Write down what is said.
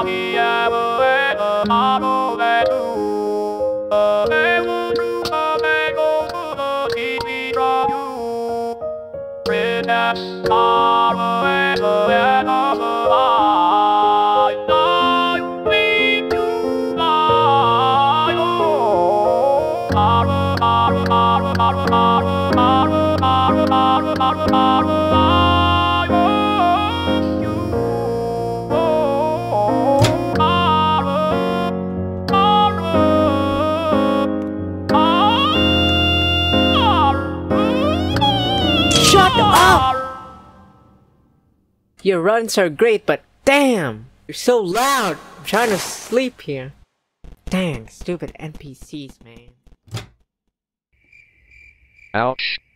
Shut up! Your runs are great, but damn! You're so loud! I'm trying to sleep here. Dang, stupid NPCs, man. Ouch.